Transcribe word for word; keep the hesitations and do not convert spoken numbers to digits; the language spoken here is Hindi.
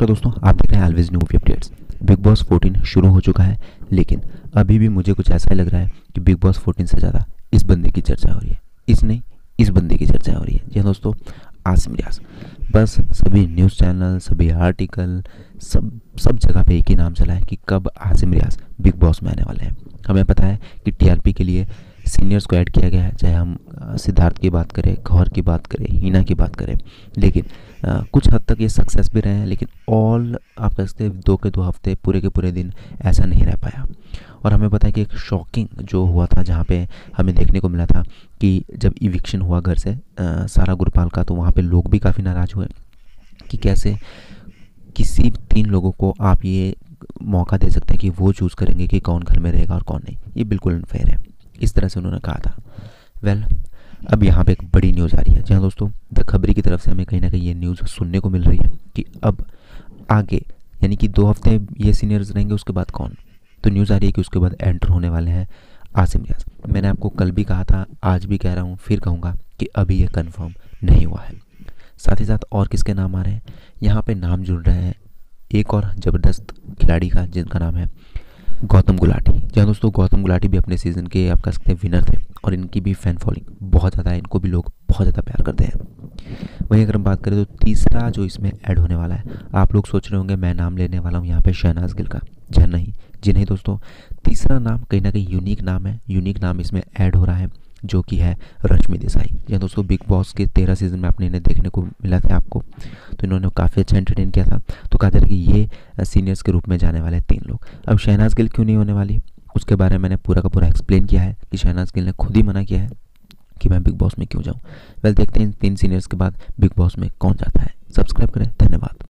नमस्कार दोस्तों, आप देख रहे हैं always new movie updates. Bigg Boss चौदह शुरू हो चुका है, लेकिन अभी भी मुझे कुछ ऐसा ही लग रहा है कि बिग बॉस चौदह से ज़्यादा इस बंदे की चर्चा हो रही है। इस नहीं, इस बंदे की चर्चा हो रही है। जी हाँ दोस्तों, आसिम रियाज। बस सभी न्यूज़ चैनल, सभी आर्टिकल, सब सब जगह पे एक ही नाम चला है कि कब आसिम रियाज बिग बॉस में आने वाले हैं। हमें पता है कि टीआरपी के लिए सीनियर्स को ऐड किया गया है, चाहे हम अ, सिद्धार्थ की बात करें, गौहर की बात करें, हिना की बात करें, लेकिन अ, कुछ हद तक ये सक्सेस भी रहे हैं। लेकिन ऑल आप कह सकते हैं दो के दो हफ्ते पूरे के पूरे दिन ऐसा नहीं रह पाया। और हमें पता है कि एक शॉकिंग जो हुआ था, जहाँ पे हमें देखने को मिला था कि जब इविक्शन हुआ घर से अ, सारा गुरपाल का, तो वहाँ पे लोग भी काफ़ी नाराज़ हुए कि कैसे किसी तीन लोगों को आप ये मौका दे सकते हैं कि वो चूज़ करेंगे कि कौन घर में रहेगा और कौन नहीं। ये बिल्कुल अनफेयर है, इस तरह से उन्होंने कहा था। वेल well, अब यहाँ पे एक बड़ी न्यूज़ आ रही है। जहाँ दोस्तों द खबरी की तरफ से हमें कहीं ना कहीं ये न्यूज़ सुनने को मिल रही है कि अब आगे, यानी कि दो हफ्ते ये सीनियर्स रहेंगे, उसके बाद कौन। तो न्यूज़ आ रही है कि उसके बाद एंटर होने वाले हैं आसिम रियाज। मैंने आपको कल भी कहा था, आज भी कह रहा हूँ, फिर कहूँगा कि अभी ये कन्फर्म नहीं हुआ है। साथ ही साथ और किसके नाम आ रहे हैं यहाँ पे, नाम जुड़ रहे हैं एक और ज़बरदस्त खिलाड़ी का, जिनका नाम है गौतम गुलाटी। जहाँ दोस्तों गौतम गुलाटी भी अपने सीज़न के आप कह सकते हैं विनर थे, और इनकी भी फ़ैन फॉलोइंग बहुत ज़्यादा है, इनको भी लोग बहुत ज़्यादा प्यार करते हैं। वहीं अगर हम बात करें तो तीसरा जो इसमें ऐड होने वाला है, आप लोग सोच रहे होंगे मैं नाम लेने वाला हूँ यहाँ पे शहनाज गिल का। जी नहीं, जी नहीं दोस्तों, तीसरा नाम कहीं ना कहीं यूनिक नाम है। यूनिक नाम इसमें ऐड हो रहा है, जो कि है रश्मि देसाई। जी दोस्तों, बिग बॉस के तेरह सीज़न में आपने इन्हें देखने को मिला था आपको, तो इन्होंने काफ़ी अच्छा एंटरटेन किया था। तो कहा जा रहा है कि ये सीनियर्स के रूप में जाने वाले तीन लोग। अब शहनाज गिल क्यों नहीं होने वाली, उसके बारे में मैंने पूरा का पूरा एक्सप्लेन किया है कि शहनाज गिल ने खुद ही मना किया है कि मैं बिग बॉस में क्यों जाऊँ। वेल, देखते हैं इन तीन सीनियर्स के बाद बिग बॉस में कौन जाता है। सब्सक्राइब करें, धन्यवाद।